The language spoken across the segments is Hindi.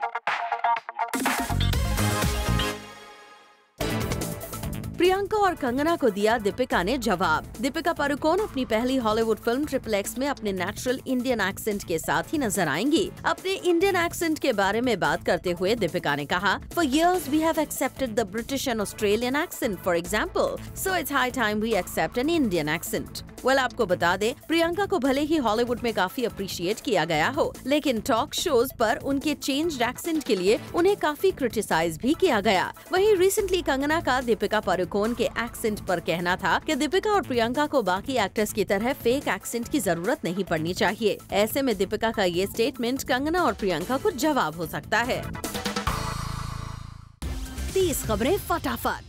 प्रियंका और कंगना को दिया दीपिका ने जवाब। दीपिका पादुकोण अपनी पहली हॉलीवुड फिल्म ट्रिपल एक्स में अपने नेचुरल इंडियन एक्सेंट के साथ ही नजर आएंगी। अपने इंडियन एक्सेंट के बारे में बात करते हुए दीपिका ने कहा, for years we have accepted the British and Australian accent for example, so it's high time we accept an Indian accent. Well, आपको बता दें, प्रियंका को भले ही हॉलीवुड में काफी अप्रिशिएट किया गया हो, लेकिन टॉक शोज पर उनके चेंज्ड एक्सेंट के लिए उन्हें काफी क्रिटिसाइज भी किया गया। वहीं रिसेंटली कंगना का दीपिका पादुकोण के एक्सेंट पर कहना था कि दीपिका और प्रियंका को बाकी एक्टर्स की तरह फेक एक्सेंट की जरूरत नहीं पड़नी चाहिए। ऐसे में दीपिका का ये स्टेटमेंट कंगना और प्रियंका को जवाब हो सकता है। 30 खबरें फटाफट।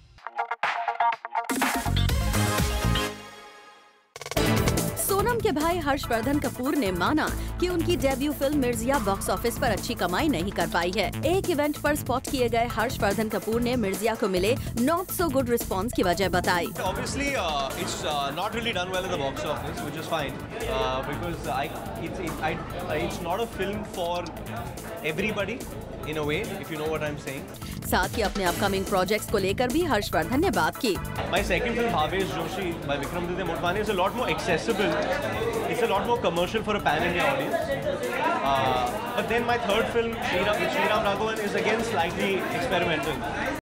सोनम के भाई हर्षवर्धन कपूर ने माना कि उनकी debut film Mirzya box office पर अच्छी कमाई नहीं कर पाई है। एक इवेंट पर स्पॉट किए गए हर्षवर्धन कपूर ने मिर्जिया को मिले नॉट सो गुड रिस्पांस की वजह बताई। Obviously, it's not really done well at the box office, which is fine because it's not a film for everybody in a way, if you know what I'm saying. साथ ही अपने अपकमिंग प्रोजेक्ट्स को लेकर भी हर्षवर्धन ने बात की। My second film, Bhavesh Joshi by Vikramaditya Motwani, is a lot more accessible. It's a lot more commercial for a pan-India audience. But then my third film, with Sriram Raghavan, is again slightly experimental.